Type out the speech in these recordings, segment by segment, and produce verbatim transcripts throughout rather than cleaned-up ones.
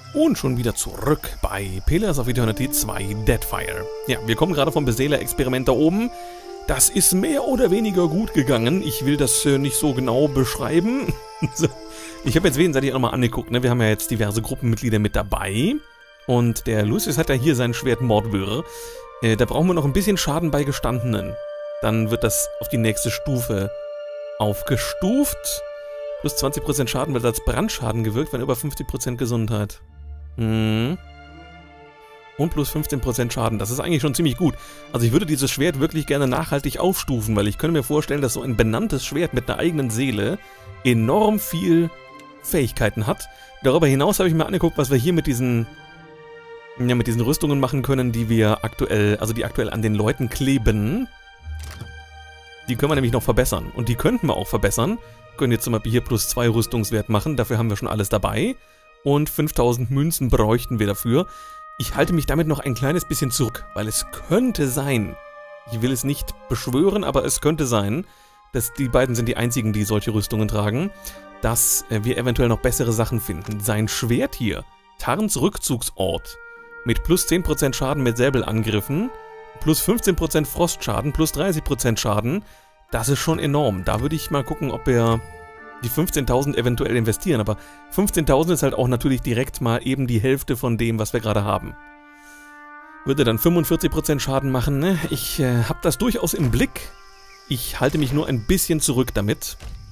Und schon wieder zurück bei Pillars of Eternity zwei Deadfire. Ja, wir kommen gerade vom Beseeler-Experiment da oben. Das ist mehr oder weniger gut gegangen. Ich will das äh, nicht so genau beschreiben. Ich habe jetzt wesentlich nochmal angeguckt, ne? Wir haben ja jetzt diverse Gruppenmitglieder mit dabei. Und der Lucius hat ja hier sein Schwert Mordwürr. Äh, da brauchen wir noch ein bisschen Schaden bei Gestandenen. Dann wird das auf die nächste Stufe aufgestuft. Plus zwanzig Prozent Schaden wird als Brandschaden gewirkt, wenn über fünfzig Prozent Gesundheit. Mhm. Und plus fünfzehn Prozent Schaden. Das ist eigentlich schon ziemlich gut. Also ich würde dieses Schwert wirklich gerne nachhaltig aufstufen, weil ich könnte mir vorstellen, dass so ein benanntes Schwert mit einer eigenen Seele enorm viel Fähigkeiten hat. Darüber hinaus habe ich mir angeguckt, was wir hier mit diesen, ja, mit diesen Rüstungen machen können, die wir aktuell, also die aktuell an den Leuten kleben. Die können wir nämlich noch verbessern. Und die könnten wir auch verbessern. Wir können jetzt zum Beispiel hier plus zwei Rüstungswert machen. Dafür haben wir schon alles dabei. Und fünftausend Münzen bräuchten wir dafür. Ich halte mich damit noch ein kleines bisschen zurück, weil es könnte sein, ich will es nicht beschwören, aber es könnte sein, dass die beiden sind die einzigen, die solche Rüstungen tragen, dass wir eventuell noch bessere Sachen finden. Sein Schwert hier, Tarns Rückzugsort, mit plus zehn Prozent Schaden mit Säbelangriffen, plus fünfzehn Prozent Frostschaden, plus dreißig Prozent Schaden, das ist schon enorm. Da würde ich mal gucken, ob wir die fünfzehntausend eventuell investieren, aber fünfzehntausend ist halt auch natürlich direkt mal eben die Hälfte von dem, was wir gerade haben. Würde dann fünfundvierzig Prozent Schaden machen, ne? Ich äh, habe das durchaus im Blick. Ich halte mich nur ein bisschen zurück damit.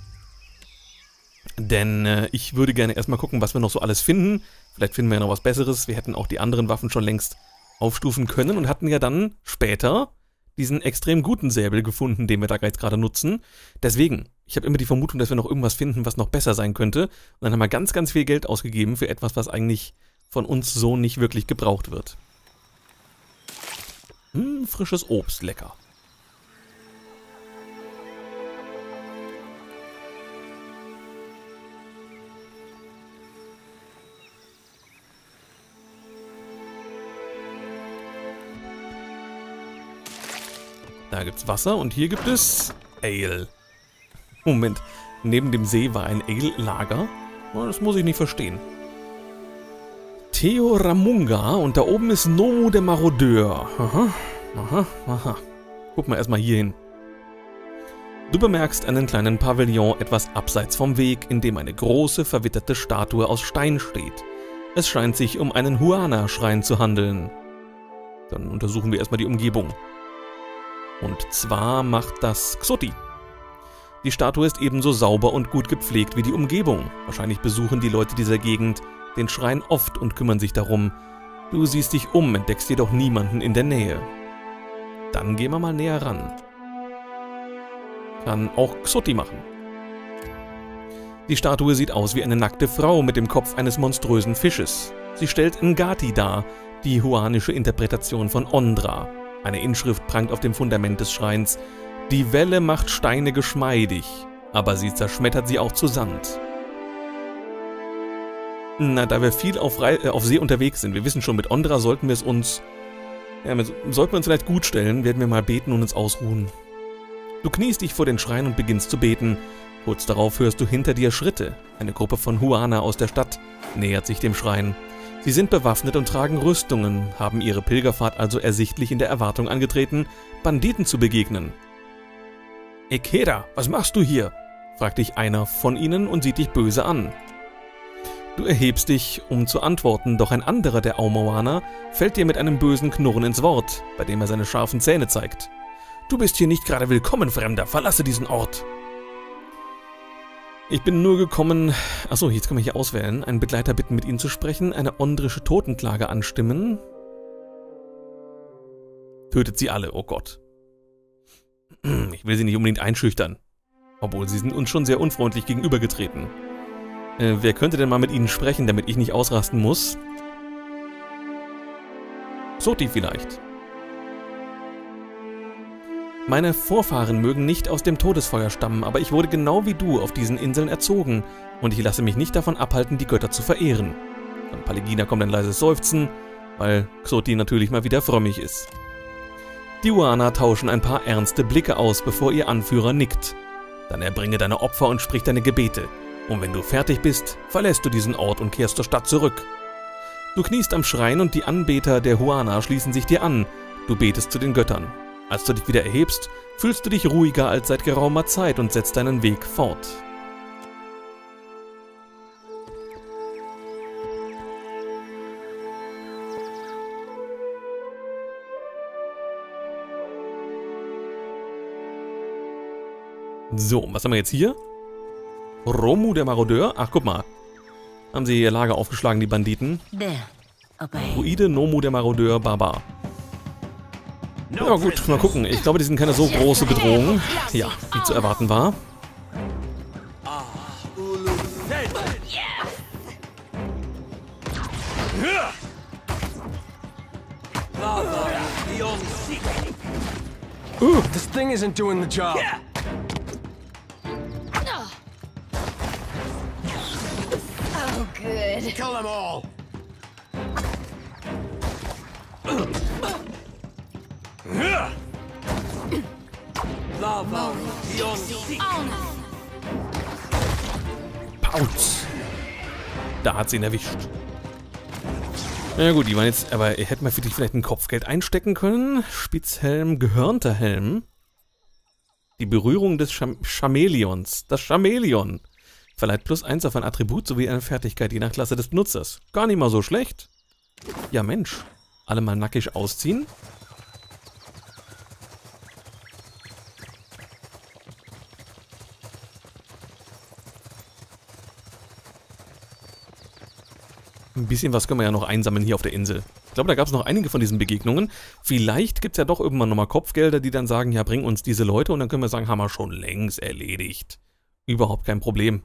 Denn äh, ich würde gerne erstmal gucken, was wir noch so alles finden. Vielleicht finden wir ja noch was Besseres. Wir hätten auch die anderen Waffen schon längst aufstufen können und hatten ja dann später diesen extrem guten Säbel gefunden, den wir da jetzt gerade nutzen. Deswegen, ich habe immer die Vermutung, dass wir noch irgendwas finden, was noch besser sein könnte. Und dann haben wir ganz, ganz viel Geld ausgegeben für etwas, was eigentlich von uns so nicht wirklich gebraucht wird. Hm, frisches Obst, lecker. Da gibt's Wasser und hier gibt es Ale. Moment, neben dem See war ein Ale-Lager? Das muss ich nicht verstehen. Theoramunga und da oben ist Nomu der Marodeur. Aha, aha, aha. Guck mal erstmal hier hin. Du bemerkst einen kleinen Pavillon etwas abseits vom Weg, in dem eine große, verwitterte Statue aus Stein steht. Es scheint sich um einen Huana-Schrein zu handeln. Dann untersuchen wir erstmal die Umgebung. Und zwar macht das Xoti. Die Statue ist ebenso sauber und gut gepflegt wie die Umgebung. Wahrscheinlich besuchen die Leute dieser Gegend den Schrein oft und kümmern sich darum. Du siehst dich um, entdeckst jedoch niemanden in der Nähe. Dann gehen wir mal näher ran. Kann auch Xoti machen. Die Statue sieht aus wie eine nackte Frau mit dem Kopf eines monströsen Fisches. Sie stellt Ngati dar, die huanische Interpretation von Ondra. Eine Inschrift prangt auf dem Fundament des Schreins. Die Welle macht Steine geschmeidig, aber sie zerschmettert sie auch zu Sand. Na, da wir viel auf, Re äh, auf See unterwegs sind, wir wissen schon, mit Ondra sollten wir es uns... Ja, mit, sollten wir uns vielleicht gut stellen, werden wir mal beten und uns ausruhen. Du kniest dich vor den Schrein und beginnst zu beten. Kurz darauf hörst du hinter dir Schritte. Eine Gruppe von Huana aus der Stadt nähert sich dem Schrein. Sie sind bewaffnet und tragen Rüstungen, haben ihre Pilgerfahrt also ersichtlich in der Erwartung angetreten, Banditen zu begegnen. »Ekeda, was machst du hier?« fragt dich einer von ihnen und sieht dich böse an. Du erhebst dich, um zu antworten, doch ein anderer der Aumoaner fällt dir mit einem bösen Knurren ins Wort, bei dem er seine scharfen Zähne zeigt. »Du bist hier nicht gerade willkommen, Fremder, verlasse diesen Ort!« Ich bin nur gekommen... Achso, jetzt kann man hier auswählen. Einen Begleiter bitten, mit ihnen zu sprechen. Eine ondrische Totenklage anstimmen. Tötet sie alle, oh Gott. Ich will sie nicht unbedingt einschüchtern. Obwohl, sie sind uns schon sehr unfreundlich gegenübergetreten. Äh, wer könnte denn mal mit ihnen sprechen, damit ich nicht ausrasten muss? Xoti vielleicht. Meine Vorfahren mögen nicht aus dem Todesfeuer stammen, aber ich wurde genau wie du auf diesen Inseln erzogen und ich lasse mich nicht davon abhalten, die Götter zu verehren. Von Paligina kommt ein leises Seufzen, weil Xoti natürlich mal wieder frömmig ist. Die Huana tauschen ein paar ernste Blicke aus, bevor ihr Anführer nickt. Dann erbringe deine Opfer und sprich deine Gebete. Und wenn du fertig bist, verlässt du diesen Ort und kehrst zur Stadt zurück. Du kniest am Schrein und die Anbeter der Huana schließen sich dir an. Du betest zu den Göttern. Als du dich wieder erhebst, fühlst du dich ruhiger als seit geraumer Zeit und setzt deinen Weg fort. So, was haben wir jetzt hier? Romu, der Marodeur. Ach, guck mal. Haben sie ihr Lager aufgeschlagen, die Banditen. Druide, Nomu, der Marodeur, Barbar. Ja gut, mal gucken. Ich glaube, die sind keine so große Bedrohung. Ja, wie zu erwarten war. Uh. This thing isn't doing the job. Oh, good. Kill them all. Pauz. Da hat sie ihn erwischt. Na ja, gut, die waren jetzt, aber hätten wir vielleicht ein Kopfgeld einstecken können? Spitzhelm, gehörnter Helm. Die Berührung des Cham Chamäleons. Das Chamäleon. Verleiht plus eins auf ein Attribut sowie eine Fertigkeit je nach Klasse des Benutzers. Gar nicht mal so schlecht. Ja Mensch. Alle mal nackig ausziehen. Ein bisschen was können wir ja noch einsammeln hier auf der Insel. Ich glaube, da gab es noch einige von diesen Begegnungen. Vielleicht gibt es ja doch irgendwann nochmal Kopfgelder, die dann sagen, ja, bring uns diese Leute. Und dann können wir sagen, haben wir schon längst erledigt. Überhaupt kein Problem.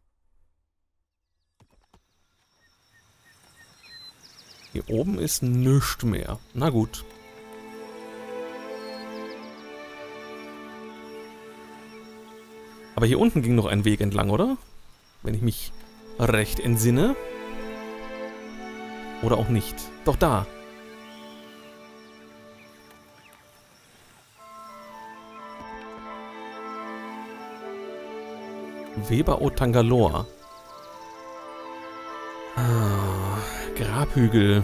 Hier oben ist nichts mehr. Na gut. Aber hier unten ging noch ein Weg entlang, oder? Wenn ich mich recht entsinne. Oder auch nicht. Doch da. Weber o Tangaloa. Ah, Grabhügel.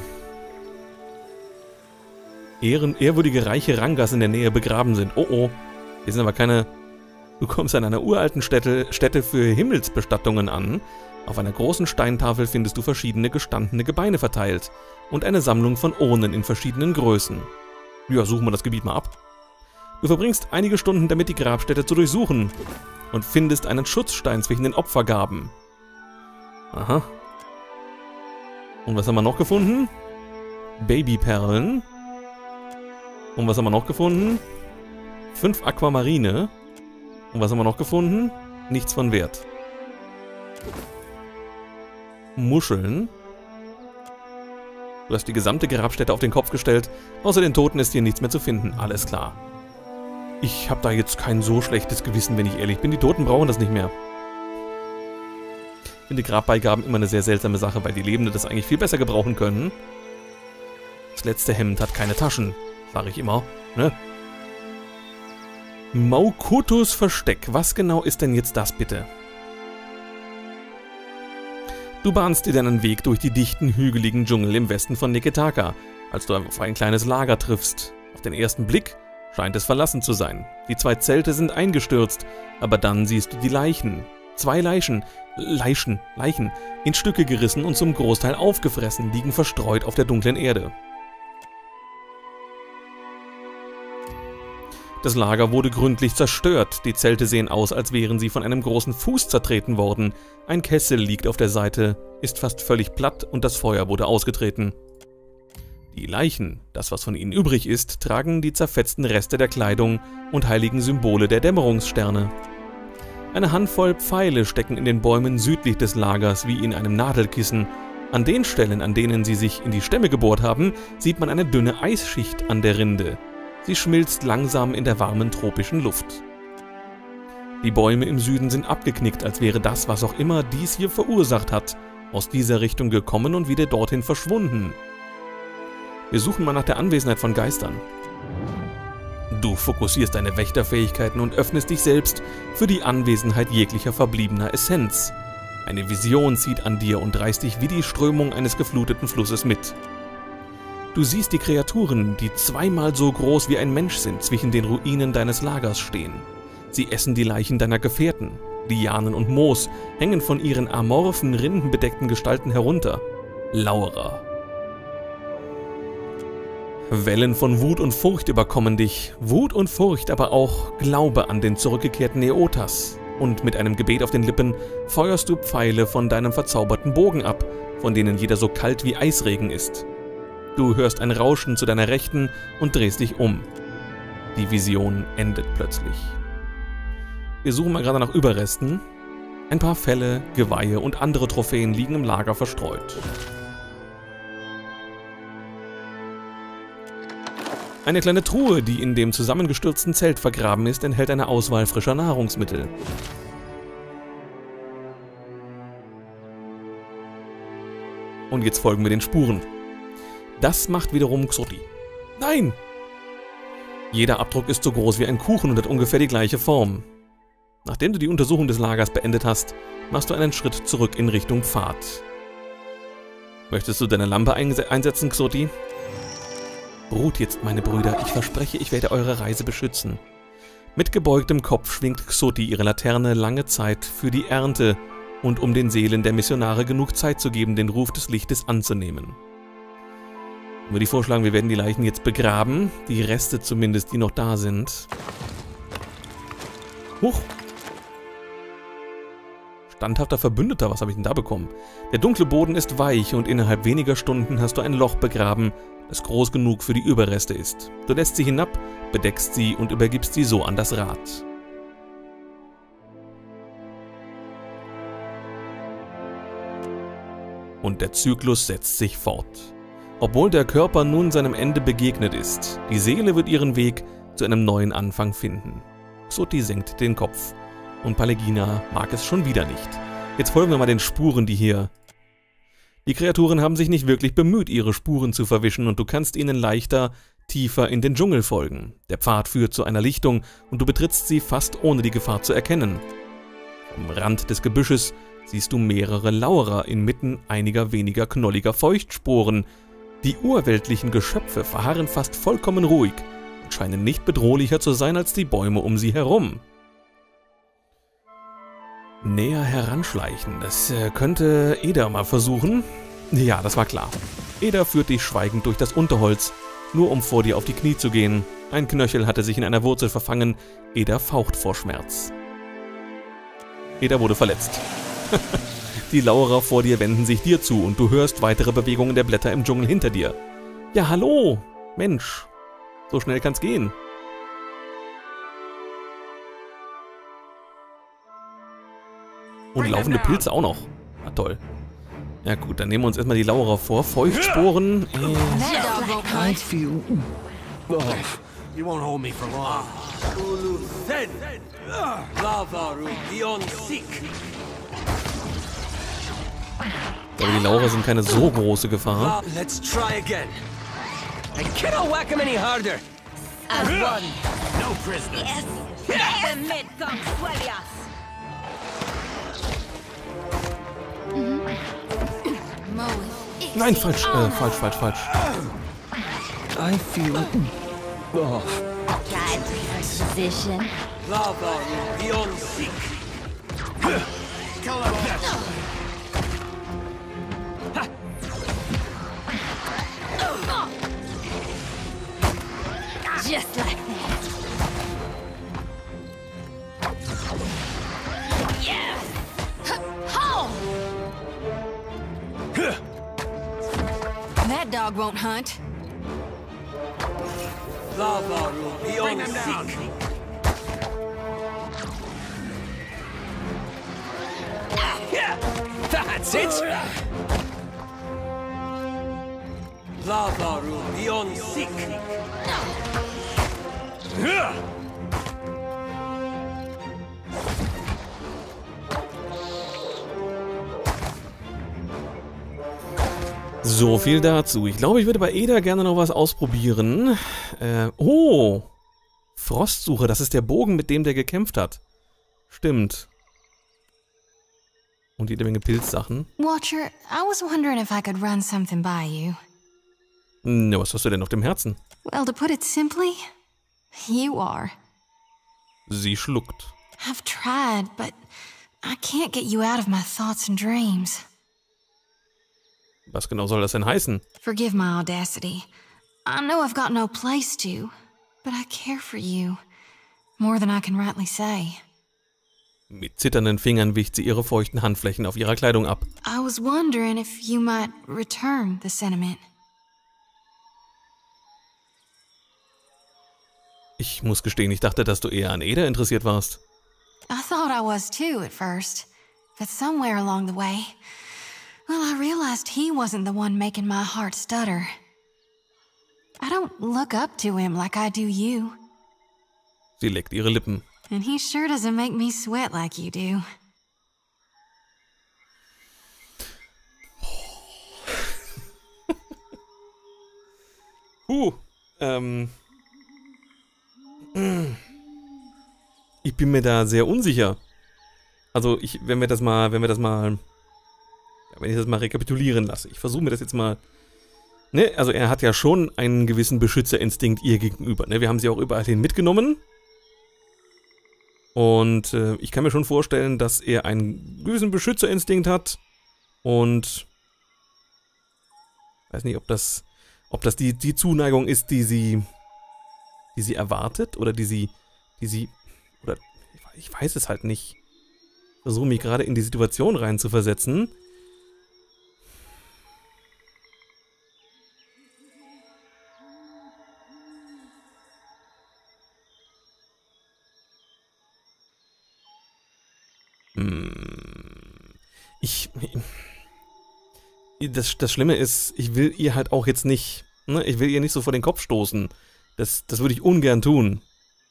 Ehren, ehrwürdige reiche Rangas in der Nähe begraben sind. Oh oh. Hier sind aber keine... Du kommst an einer uralten Stätte, Stätte für Himmelsbestattungen an. Auf einer großen Steintafel findest du verschiedene gestandene Gebeine verteilt und eine Sammlung von Urnen in verschiedenen Größen. Ja, suchen wir das Gebiet mal ab. Du verbringst einige Stunden damit, die Grabstätte zu durchsuchen und findest einen Schutzstein zwischen den Opfergaben. Aha. Und was haben wir noch gefunden? Babyperlen. Und was haben wir noch gefunden? Fünf Aquamarine. Und was haben wir noch gefunden? Nichts von Wert. Muscheln. Du hast die gesamte Grabstätte auf den Kopf gestellt. Außer den Toten ist hier nichts mehr zu finden. Alles klar. Ich habe da jetzt kein so schlechtes Gewissen, wenn ich ehrlich bin. Die Toten brauchen das nicht mehr. Ich finde Grabbeigaben immer eine sehr seltsame Sache, weil die Lebenden das eigentlich viel besser gebrauchen können. Das letzte Hemd hat keine Taschen. Sage ich immer, ne? Maukotos Versteck. Was genau ist denn jetzt das bitte? Du bahnst dir deinen Weg durch die dichten, hügeligen Dschungel im Westen von Neketaka, als du auf ein kleines Lager triffst. Auf den ersten Blick scheint es verlassen zu sein. Die zwei Zelte sind eingestürzt, aber dann siehst du die Leichen. Zwei Leichen, Leichen, Leichen, in Stücke gerissen und zum Großteil aufgefressen, liegen verstreut auf der dunklen Erde. Das Lager wurde gründlich zerstört. Die Zelte sehen aus, als wären sie von einem großen Fuß zertreten worden. Ein Kessel liegt auf der Seite, ist fast völlig platt und das Feuer wurde ausgetreten. Die Leichen, das was von ihnen übrig ist, tragen die zerfetzten Reste der Kleidung und heiligen Symbole der Dämmerungssterne. Eine Handvoll Pfeile stecken in den Bäumen südlich des Lagers wie in einem Nadelkissen. An den Stellen, an denen sie sich in die Stämme gebohrt haben, sieht man eine dünne Eisschicht an der Rinde. Sie schmilzt langsam in der warmen tropischen Luft. Die Bäume im Süden sind abgeknickt, als wäre das, was auch immer dies hier verursacht hat, aus dieser Richtung gekommen und wieder dorthin verschwunden. Wir suchen mal nach der Anwesenheit von Geistern. Du fokussierst deine Wächterfähigkeiten und öffnest dich selbst für die Anwesenheit jeglicher verbliebener Essenz. Eine Vision zieht an dir und reißt dich wie die Strömung eines gefluteten Flusses mit. Du siehst die Kreaturen, die zweimal so groß wie ein Mensch sind, zwischen den Ruinen deines Lagers stehen. Sie essen die Leichen deiner Gefährten. Lianen und Moos hängen von ihren amorphen, rindenbedeckten Gestalten herunter. Lauerer. Wellen von Wut und Furcht überkommen dich. Wut und Furcht, aber auch Glaube an den zurückgekehrten Eotas. Und mit einem Gebet auf den Lippen feuerst du Pfeile von deinem verzauberten Bogen ab, von denen jeder so kalt wie Eisregen ist. Du hörst ein Rauschen zu deiner Rechten und drehst dich um. Die Vision endet plötzlich. Wir suchen mal gerade nach Überresten. Ein paar Felle, Geweihe und andere Trophäen liegen im Lager verstreut. Eine kleine Truhe, die in dem zusammengestürzten Zelt vergraben ist, enthält eine Auswahl frischer Nahrungsmittel. Und jetzt folgen wir den Spuren. Das macht wiederum Xuthi. Nein! Jeder Abdruck ist so groß wie ein Kuchen und hat ungefähr die gleiche Form. Nachdem du die Untersuchung des Lagers beendet hast, machst du einen Schritt zurück in Richtung Pfad. Möchtest du deine Lampe einsetzen, Xuthi? Ruht jetzt, meine Brüder, ich verspreche, ich werde eure Reise beschützen. Mit gebeugtem Kopf schwingt Xuthi ihre Laterne lange Zeit für die Ernte und um den Seelen der Missionare genug Zeit zu geben, den Ruf des Lichtes anzunehmen. Ich würde vorschlagen, wir werden die Leichen jetzt begraben, die Reste zumindest, die noch da sind. Huch! Standhafter Verbündeter, was habe ich denn da bekommen? Der dunkle Boden ist weich und innerhalb weniger Stunden hast du ein Loch begraben, das groß genug für die Überreste ist. Du lässt sie hinab, bedeckst sie und übergibst sie so an das Rad. Und der Zyklus setzt sich fort. Obwohl der Körper nun seinem Ende begegnet ist, die Seele wird ihren Weg zu einem neuen Anfang finden. Xuthi senkt den Kopf und Palegina mag es schon wieder nicht. Jetzt folgen wir mal den Spuren, die hier... Die Kreaturen haben sich nicht wirklich bemüht, ihre Spuren zu verwischen und du kannst ihnen leichter, tiefer in den Dschungel folgen. Der Pfad führt zu einer Lichtung und du betrittst sie fast ohne die Gefahr zu erkennen. Am Rand des Gebüsches siehst du mehrere Lauerer inmitten einiger weniger knolliger Feuchtsporen. Die urweltlichen Geschöpfe verharren fast vollkommen ruhig und scheinen nicht bedrohlicher zu sein als die Bäume um sie herum. Näher heranschleichen, das äh, könnte Eder mal versuchen. Ja, das war klar. Eder führt dich schweigend durch das Unterholz, nur um vor dir auf die Knie zu gehen. Ein Knöchel hatte sich in einer Wurzel verfangen. Eder faucht vor Schmerz. Eder wurde verletzt. Die Lauerer vor dir wenden sich dir zu und du hörst weitere Bewegungen der Blätter im Dschungel hinter dir. Ja, hallo! Mensch, so schnell kann's gehen. Und laufende Pilze auch noch. Ah, toll. Ja gut, dann nehmen wir uns erstmal die Lauerer vor. Feuchtsporen. Äh. I feel... Oh, you won't hold me for long. Aber die Lauerer sind keine so große Gefahr. Let's try again. I cannot whack him any harder. As one. No prisoners. Yes. Yes. The mid come swellias. Nein, falsch, äh, falsch, falsch, falsch. I feel... Oh. Time for position. Lava beyond seek. Just like that. Yes. Home. That dog won't hunt. Lava beyond seek. That's it. Lava beyond seek. So viel dazu. Ich glaube, ich würde bei Eder gerne noch was ausprobieren. Äh, oh! Frostsuche, das ist der Bogen, mit dem der gekämpft hat. Stimmt. Und jede Menge Pilzsachen. Watcher, I was wondering if I could run something by you. Na, was hast du denn auf dem Herzen? Well, to put it simply, you are. Sie schluckt. I've tried, but I can't get you out of my thoughts and dreams. Was genau soll das denn heißen? Forgive my audacity. I know I've got no place to, but I care for you. More than I can rightly say. Mit zitternden Fingern wischt sie ihre feuchten Handflächen auf ihrer Kleidung ab. I was wondering if you might return the sentiment. Ich muss gestehen, ich dachte, dass du eher an Ada interessiert warst. I thought I was too at first, but somewhere along the way, well, I realized he wasn't the one making my heart stutter. I don't look up to him like I do you. Sie leckt ihre Lippen. And he sure doesn't make me sweat like you do. Huh, ähm... Ich bin mir da sehr unsicher. Also, ich, wenn wir das mal, wenn wir das mal, ja, wenn ich das mal rekapitulieren lasse. Ich versuche mir das jetzt mal, ne, also er hat ja schon einen gewissen Beschützerinstinkt ihr gegenüber, ne, wir haben sie auch überall hin mitgenommen. Und äh, ich kann mir schon vorstellen, dass er einen gewissen Beschützerinstinkt hat und weiß nicht, ob das, ob das die, die Zuneigung ist, die sie, die sie erwartet oder die sie, die sie, oder ich weiß es halt nicht. Ich versuche mich gerade in die Situation rein zu versetzen. Hm. Ich, das, das Schlimme ist, ich will ihr halt auch jetzt nicht, ne, ich will ihr nicht so vor den Kopf stoßen. Das, das würde ich ungern tun.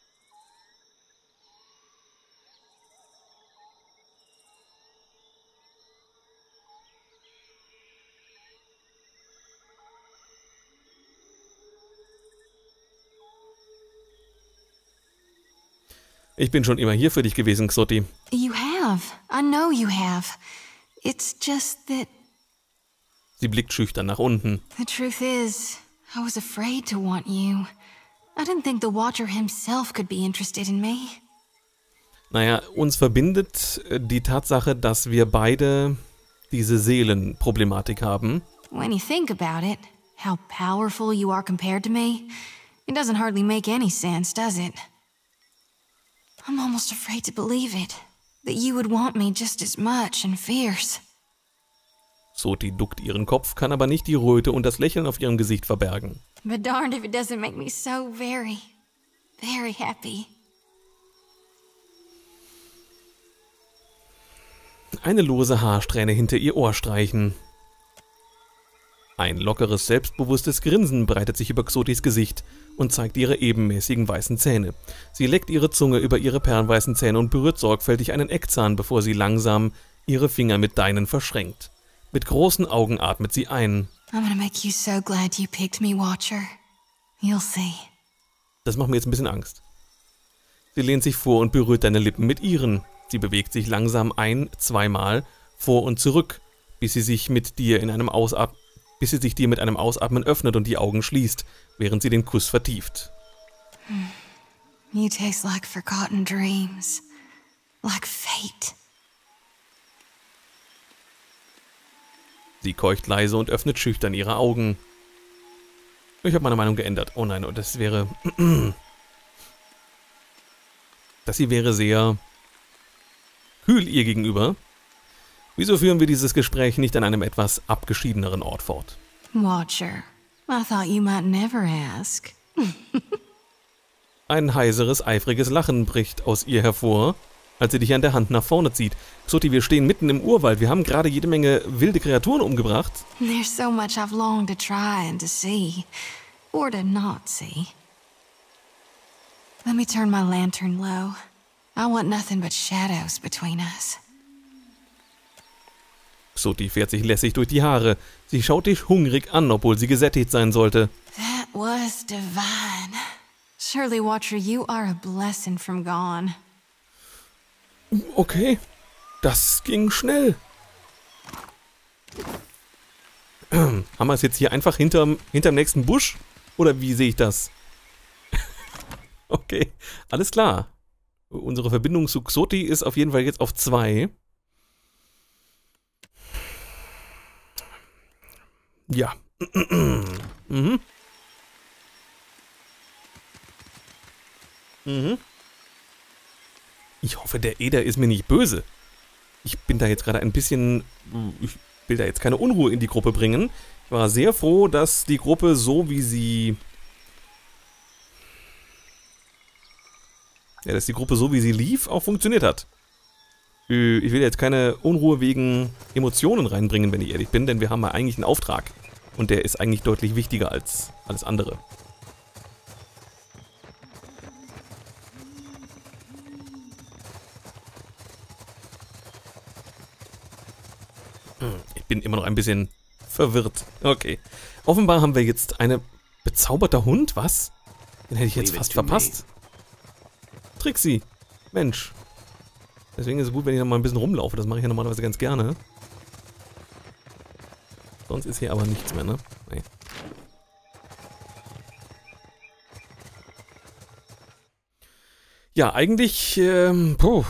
Ich bin schon immer hier für dich gewesen, Xotti. You have. I know you have. It's just that... Sie blickt schüchtern nach unten. The truth is, I was afraid to want you. I didn't think the Watcher himself could be interested in me. Naja, uns verbindet die Tatsache, dass wir beide diese Seelenproblematik haben. When you think about it, how powerful you are compared to me, it doesn't hardly make any sense, does it? I'm almost afraid to believe it, that you would want me just as much and fierce. Xotti duckt ihren Kopf, kann aber nicht die Röte und das Lächeln auf ihrem Gesicht verbergen. But darned if it doesn't make me so very, very happy. Eine lose Haarsträhne hinter ihr Ohr streichen. Ein lockeres, selbstbewusstes Grinsen breitet sich über Xottis Gesicht und zeigt ihre ebenmäßigen weißen Zähne. Sie leckt ihre Zunge über ihre perlenweißen Zähne und berührt sorgfältig einen Eckzahn, bevor sie langsam ihre Finger mit deinen verschränkt. Mit großen Augen atmet sie ein. I'm gonna make you so glad you picked me, Watcher. You'll see. Das macht mir jetzt ein bisschen Angst. Sie lehnt sich vor und berührt deine Lippen mit ihren. Sie bewegt sich langsam ein-, zweimal vor und zurück, bis sie sich mit dir in einem Ausatmen bis sie sich dir mit einem Ausatmen öffnet und die Augen schließt, während sie den Kuss vertieft. You taste like forgotten dreams. Like fate. Sie keucht leise und öffnet schüchtern ihre Augen. Ich habe meine Meinung geändert. Oh nein, das wäre... Das hier wäre sehr... kühl ihr gegenüber. Wieso führen wir dieses Gespräch nicht an einem etwas abgeschiedeneren Ort fort? Watcher, I thought you might never ask. Ein heiseres, eifriges Lachen bricht aus ihr hervor, als sie dich an der Hand nach vorne zieht. Xotti, wir stehen mitten im Urwald. Wir haben gerade jede Menge wilde Kreaturen umgebracht. There's so much I've longed to try and to see. Or to not see. Let me turn my lantern low. I want nothing but shadows between us. Xotti fährt sich lässig durch die Haare. Sie schaut dich hungrig an, obwohl sie gesättigt sein sollte. That was divine. Surely, Watcher, you are a blessing from gone. Okay, das ging schnell. Haben wir es jetzt hier einfach hinterm, hinterm nächsten Busch? Oder wie sehe ich das? Okay, alles klar. Unsere Verbindung zu Xoti ist auf jeden Fall jetzt auf zwei. Ja. mhm. Mhm. Ich hoffe, der Eder ist mir nicht böse. Ich bin da jetzt gerade ein bisschen... Ich will da jetzt keine Unruhe in die Gruppe bringen. Ich war sehr froh, dass die Gruppe so wie sie... Ja, dass die Gruppe so wie sie lief, auch funktioniert hat. Ich will jetzt keine Unruhe wegen Emotionen reinbringen, wenn ich ehrlich bin, denn wir haben ja eigentlich einen Auftrag. Und der ist eigentlich deutlich wichtiger als alles andere. Ich bin immer noch ein bisschen verwirrt. Okay. Offenbar haben wir jetzt eine bezauberter Hund, was? Den hätte ich jetzt fast verpasst. Trixie. Mensch. Deswegen ist es gut, wenn ich noch mal ein bisschen rumlaufe. Das mache ich ja normalerweise ganz gerne. Sonst ist hier aber nichts mehr, ne? Nee. Ja, eigentlich, ähm, puh.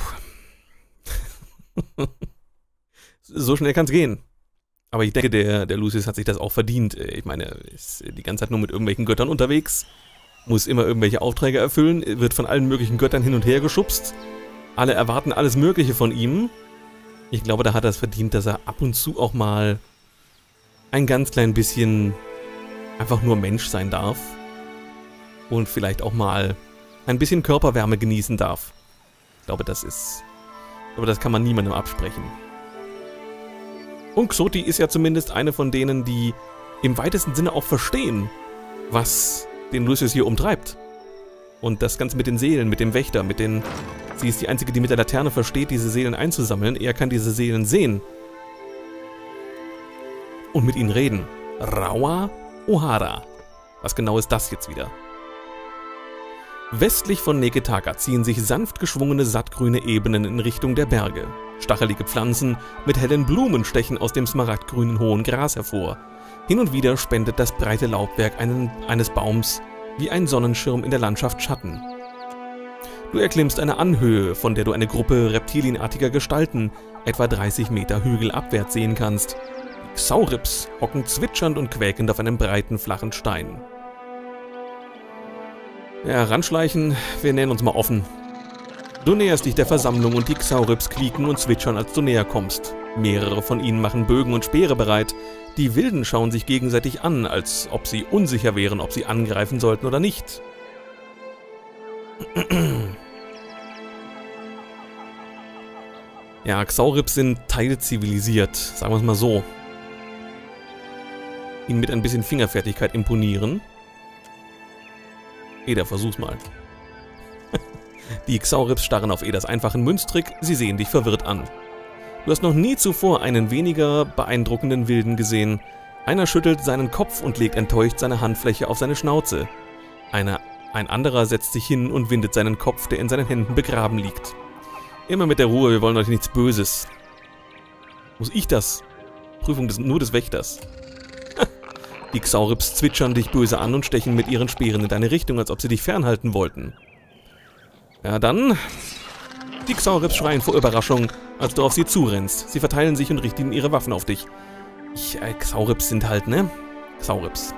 So schnell kann es gehen. Aber ich denke, der, der Lucius hat sich das auch verdient. Ich meine, er ist die ganze Zeit nur mit irgendwelchen Göttern unterwegs. Muss immer irgendwelche Aufträge erfüllen, wird von allen möglichen Göttern hin und her geschubst. Alle erwarten alles Mögliche von ihm. Ich glaube, da hat er es verdient, dass er ab und zu auch mal ein ganz klein bisschen einfach nur Mensch sein darf. Und vielleicht auch mal ein bisschen Körperwärme genießen darf. Ich glaube, das ist... Aber das kann man niemandem absprechen. Und Xoti ist ja zumindest eine von denen, die im weitesten Sinne auch verstehen, was den Lucius hier umtreibt. Und das Ganze mit den Seelen, mit dem Wächter, mit den... Sie ist die Einzige, die mit der Laterne versteht, diese Seelen einzusammeln. Er kann diese Seelen sehen. Und mit ihnen reden. Rawa Ohara. Was genau ist das jetzt wieder? Westlich von Neketaka ziehen sich sanft geschwungene, sattgrüne Ebenen in Richtung der Berge. Stachelige Pflanzen mit hellen Blumen stechen aus dem smaragdgrünen hohen Gras hervor. Hin und wieder spendet das breite Laubwerk einen, eines Baums wie ein Sonnenschirm in der Landschaft Schatten. Du erklimmst eine Anhöhe, von der du eine Gruppe reptilienartiger Gestalten etwa dreißig Meter Hügel abwärts sehen kannst. Die Xaurips hocken zwitschernd und quäkend auf einem breiten, flachen Stein. Ja, ranschleichen, wir nähern uns mal offen. Du näherst dich der Versammlung und die Xaurips quieken und zwitschern, als du näher kommst. Mehrere von ihnen machen Bögen und Speere bereit. Die Wilden schauen sich gegenseitig an, als ob sie unsicher wären, ob sie angreifen sollten oder nicht. Ja, Xaurips sind teilzivilisiert, sagen wir es mal so. Ihnen mit ein bisschen Fingerfertigkeit imponieren. Eder, versuch's mal. Die Xaurips starren auf Eders einfachen Münztrick, sie sehen dich verwirrt an. Du hast noch nie zuvor einen weniger beeindruckenden Wilden gesehen. Einer schüttelt seinen Kopf und legt enttäuscht seine Handfläche auf seine Schnauze. Einer, ein anderer setzt sich hin und windet seinen Kopf, der in seinen Händen begraben liegt. Immer mit der Ruhe, wir wollen euch nichts Böses. Muss ich das? Prüfung des, nur des Wächters. Die Xaurips zwitschern dich böse an und stechen mit ihren Speeren in deine Richtung, als ob sie dich fernhalten wollten. Ja, dann... Die Xaurips schreien vor Überraschung, als du auf sie zurennst. Sie verteilen sich und richten ihre Waffen auf dich. Ich, äh, Xaurips sind halt, ne? Xaurips.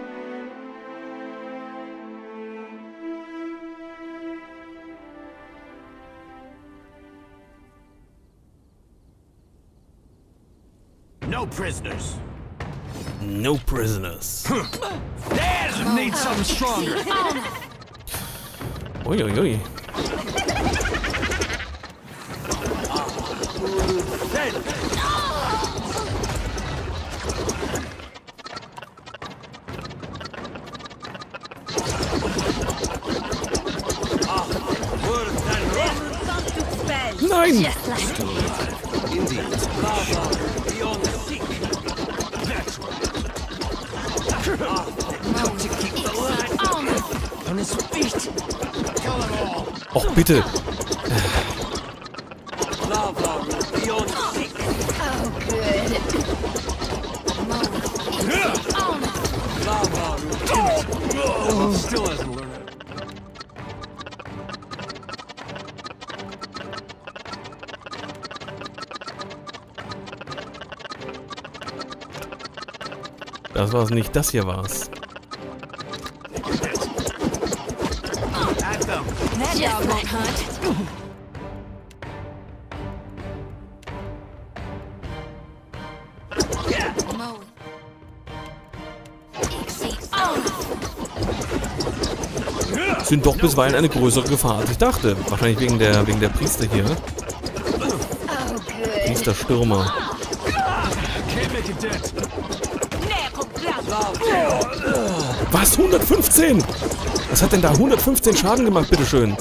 No prisoners. No prisoners. There's need something stronger. Uiuiui. Ui. Nein! Och, bitte! Still hasn't learned it. Das war's nicht, das hier war's. That dog won't hunt. Sind doch bisweilen eine größere Gefahr, als ich dachte. Wahrscheinlich wegen der, wegen der Priester hier. Priesterstürmer. Was? hundertfünfzehn? Was hat denn da hundertfünfzehn Schaden gemacht, bitteschön?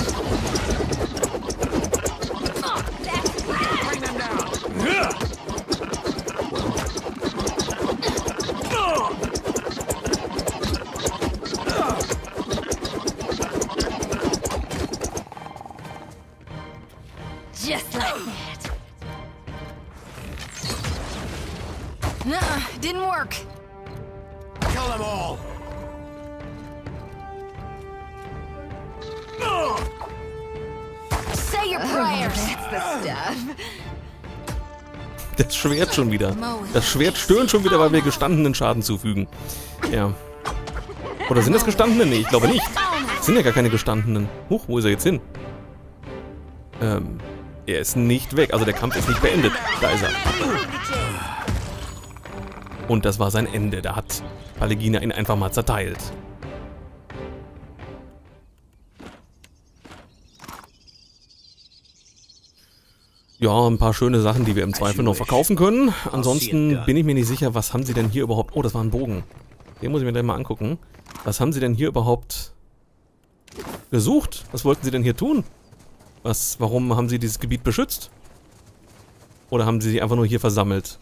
Just like that. Nuh-uh, didn't work. Kill them all. Say your prayers. That's the stuff. Das Schwert schon wieder. Das Schwert stöhnt schon wieder, weil wir gestandenen Schaden zufügen. Ja. Oder sind das gestandene? Nee, ich glaube nicht. Das sind ja gar keine gestandenen. Huch, wo ist er jetzt hin? Ähm, er ist nicht weg. Also der Kampf ist nicht beendet. Da ist er. Und das war sein Ende. Da hat Paligina ihn einfach mal zerteilt. Ja, ein paar schöne Sachen, die wir im Zweifel noch verkaufen können. Ansonsten bin ich mir nicht sicher, was haben sie denn hier überhaupt... Oh, das war ein Bogen. Den muss ich mir gleich mal angucken. Was haben sie denn hier überhaupt gesucht? Was wollten sie denn hier tun? Was, warum haben sie dieses Gebiet beschützt? Oder haben sie sich einfach nur hier versammelt?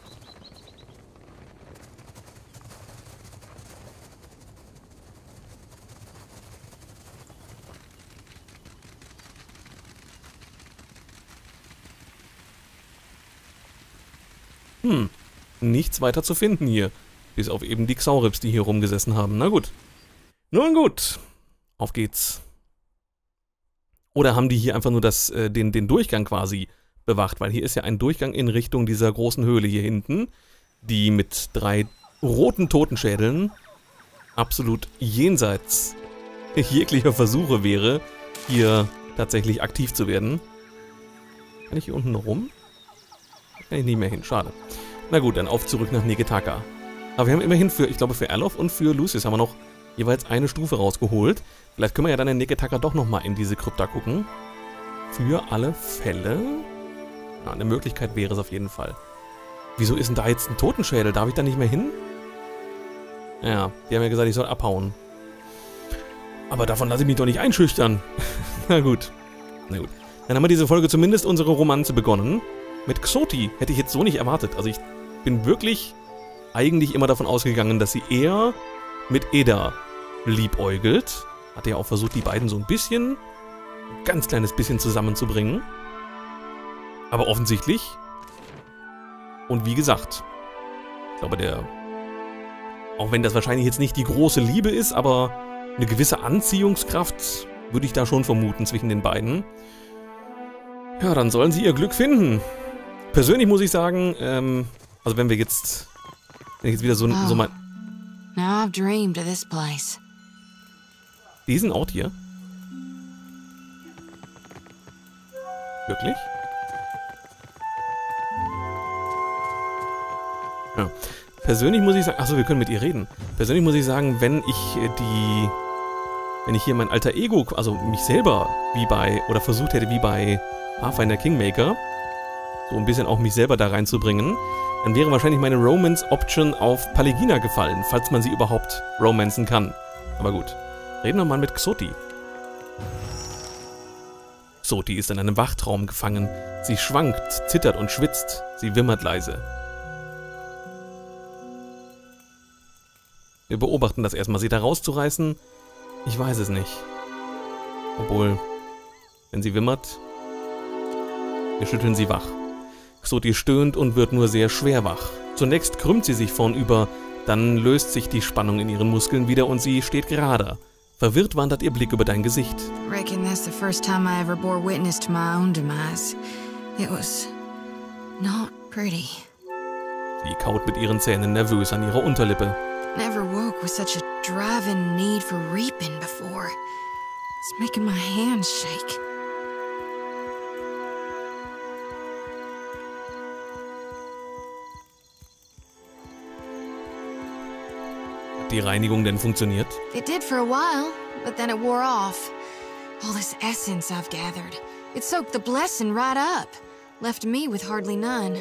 Hm, nichts weiter zu finden hier. Bis auf eben die Xaurips, die hier rumgesessen haben. Na gut. Nun gut. Auf geht's. Oder haben die hier einfach nur das, äh, den, den Durchgang quasi bewacht? Weil hier ist ja ein Durchgang in Richtung dieser großen Höhle hier hinten, die mit drei roten Totenschädeln absolut jenseits jeglicher Versuche wäre, hier tatsächlich aktiv zu werden. Kann ich hier unten noch rum? Kann ich nicht mehr hin, schade. Na gut, dann auf zurück nach Negetaka. Aber wir haben immerhin für, ich glaube für Erlof und für Lucius haben wir noch jeweils eine Stufe rausgeholt. Vielleicht können wir ja dann in Negetaka doch nochmal in diese Krypta gucken. Für alle Fälle. Ja, eine Möglichkeit wäre es auf jeden Fall. Wieso ist denn da jetzt ein Totenschädel? Darf ich da nicht mehr hin? Ja, die haben ja gesagt, ich soll abhauen. Aber davon lasse ich mich doch nicht einschüchtern. Na gut. Na gut. Dann haben wir diese Folge zumindest unsere Romanze begonnen. Mit Xoti hätte ich jetzt so nicht erwartet. Also ich bin wirklich eigentlich immer davon ausgegangen, dass sie eher mit Eda liebäugelt. Hat ja auch versucht, die beiden so ein bisschen, ein ganz kleines bisschen zusammenzubringen. Aber offensichtlich, und wie gesagt, ich glaube, der, auch wenn das wahrscheinlich jetzt nicht die große Liebe ist, aber eine gewisse Anziehungskraft würde ich da schon vermuten zwischen den beiden. Ja, dann sollen sie ihr Glück finden. Persönlich muss ich sagen, ähm, also wenn wir jetzt, wenn ich jetzt wieder so, Oh. so mal Now I've dreamed of this place. diesen Ort hier. Wirklich? Ja. Persönlich muss ich sagen, achso, wir können mit ihr reden. Persönlich muss ich sagen, wenn ich äh, die, wenn ich hier mein alter Ego, also mich selber wie bei, oder versucht hätte wie bei Pathfinder Kingmaker, so ein bisschen auch mich selber da reinzubringen, dann wäre wahrscheinlich meine Romance-Option auf Paligina gefallen, falls man sie überhaupt romancen kann. Aber gut. Reden wir mal mit Xoti. Xoti ist in einem Wachtraum gefangen. Sie schwankt, zittert und schwitzt. Sie wimmert leise. Wir beobachten das erstmal. Sie da rauszureißen? Ich weiß es nicht. Obwohl, wenn sie wimmert, wir schütteln sie wach. Xoti stöhnt und wird nur sehr schwer wach. Zunächst krümmt sie sich vornüber, Dann löst sich die Spannung in ihren Muskeln wieder und sie steht gerader. Verwirrt wandert ihr Blick über dein Gesicht. Reckon that's the first time I ever bore witness to my own demise. It was not pretty. Sie kaut mit ihren Zähnen nervös an ihrer Unterlippe. Never woke with such a driving need for reaping before. It's making my hands shake. Hat die Reinigung denn funktioniert? It did for a while, but then it wore off. All this essence I've gathered. It soaked the blessing right up. Left me with hardly none.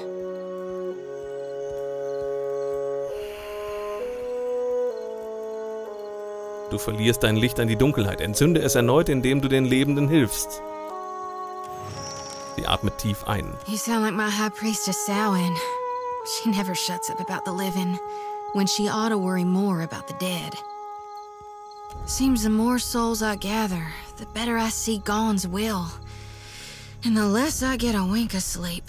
Du verlierst dein Licht an die Dunkelheit. Entzünde es erneut, indem du den Lebenden hilfst. Sie atmet tief ein. You sound like my high priestess Samhain. She never shuts up about the living, when she ought to worry more about the dead. Seems the more souls I gather, the better I see Gon's will, and the less I get a wink of sleep.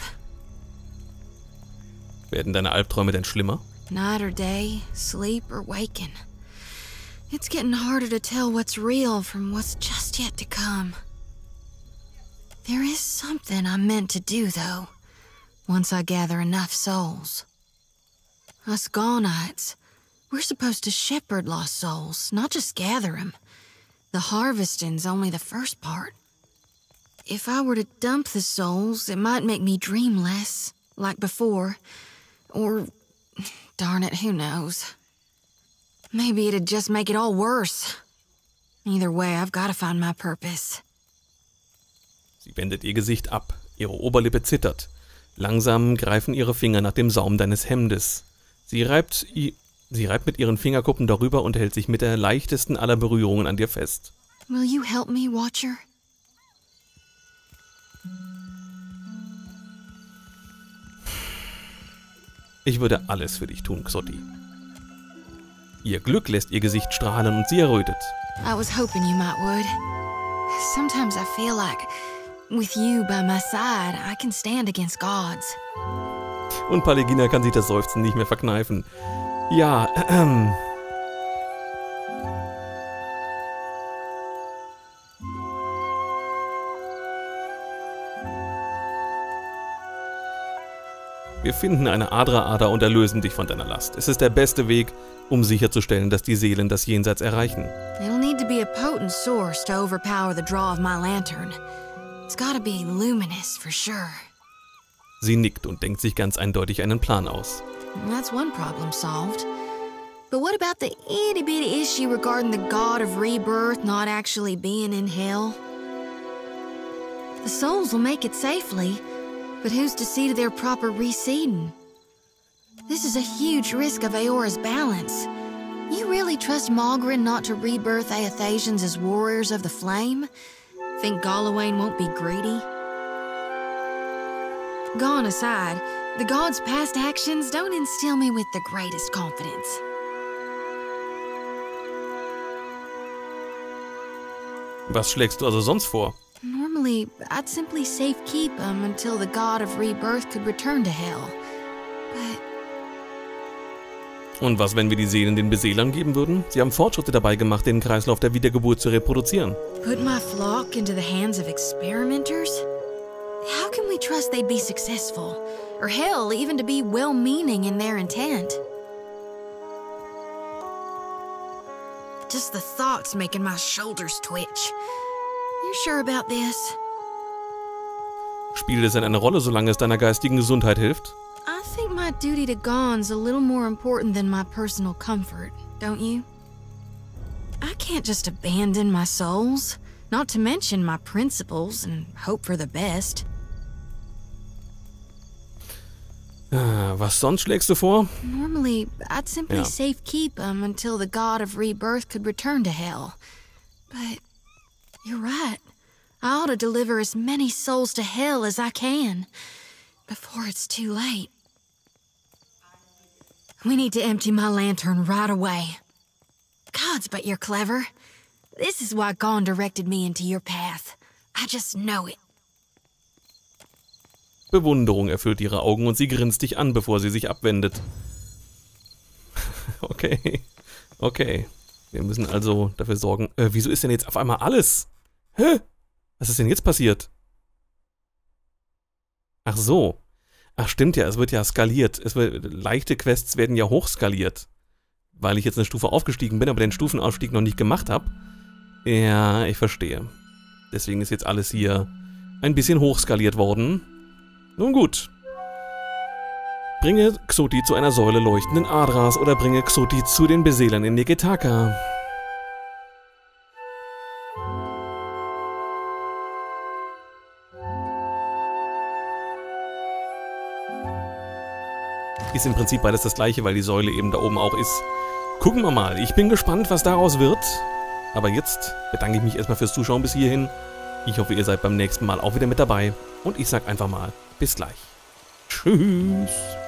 Werden deine Albträume denn schlimmer? Night or day, sleep or waking. It's getting harder to tell what's real from what's just yet to come. There is something I'm meant to do, though, once I gather enough souls. Us Gonites, we're supposed to shepherd lost souls, not just gather them. The harvesting's only the first part. If I were to dump the souls, it might make me dream less, like before. Or, darn it, who knows? Maybe it'd just make it all worse. Either way, I've got to find my purpose. Sie wendet ihr Gesicht ab. Ihre Oberlippe zittert. Langsam greifen ihre Finger nach dem Saum deines Hemdes. Sie reibt, sie reibt mit ihren Fingerkuppen darüber und hält sich mit der leichtesten aller Berührungen an dir fest. Will you help me, Watcher? Ich würde alles für dich tun, Xotti. Ihr Glück lässt ihr Gesicht strahlen und sie errötet. I was hoping you might would. Sometimes I feel like, with you by my side, I can stand against gods. Und Paligina kann sich das Seufzen nicht mehr verkneifen. Ja, ähm... Wir finden eine Adra-Ader und erlösen dich von deiner Last. Es ist der beste Weg, um sicherzustellen, dass die Seelen das Jenseits erreichen. It'll need to be a potent source to overpower the draw of my lantern. It's gotta be luminous for sure. Sie nickt und denkt sich ganz eindeutig einen Plan aus. That's one problem solved. But what about the itty-bitty issue regarding the god of rebirth not actually being in hell? The souls will make it safely, but who's to see to their proper reseeding? This is a huge risk of Aora's balance. You really trust Malgrin not to rebirth Aethasians as warriors of the flame? Think Galawain won't be greedy? Gone aside, the god's past actions don't instill me with the greatest confidence. Was schlägst du also sonst vor? Normally, I'd simply safekeep them until the god of rebirth could return to hell. But... Und was, wenn wir die Seelen den Beseelern geben würden? Sie haben Fortschritte dabei gemacht, den Kreislauf der Wiedergeburt zu reproduzieren. Put my flock into the hands of experimenters? How can we trust they'd be successful? Or hell, even to be well-meaning in their intent? Just the thought's making my shoulders twitch. You sure about this? Spielt es denn eine Rolle, solange es deiner geistigen Gesundheit hilft? I think my duty to Gon's a little more important than my personal comfort, don't you? I can't just abandon my souls, not to mention my principles, and hope for the best. Ah, was sonst schlägst du vor? Normally, I'd simply Ja. safekeep them until the god of rebirth could return to hell. But you're right. I ought to deliver as many souls to hell as I can, before it's too late. We need to empty my lantern right away. Gods, but you're clever. This is why Gon directed me into your path. I just know it. Bewunderung erfüllt ihre Augen und sie grinst dich an, bevor sie sich abwendet. Okay. Okay. Wir müssen also dafür sorgen... Äh, wieso ist denn jetzt auf einmal alles? Hä? Was ist denn jetzt passiert? Ach so. Ach stimmt ja, es wird ja skaliert. Es wird, leichte Quests werden ja hochskaliert. Weil ich jetzt eine Stufe aufgestiegen bin, aber den Stufenaufstieg noch nicht gemacht habe. Ja, ich verstehe. Deswegen ist jetzt alles hier ein bisschen hochskaliert worden. Nun gut. Bringe Xuthi zu einer Säule leuchtenden Adras oder bringe Xuthi zu den Beseelern in Neketaka. Ist im Prinzip beides das gleiche, weil die Säule eben da oben auch ist. Gucken wir mal. Ich bin gespannt, was daraus wird. Aber jetzt bedanke ich mich erstmal fürs Zuschauen bis hierhin. Ich hoffe, ihr seid beim nächsten Mal auch wieder mit dabei. Und ich sag einfach mal, bis gleich. Tschüss.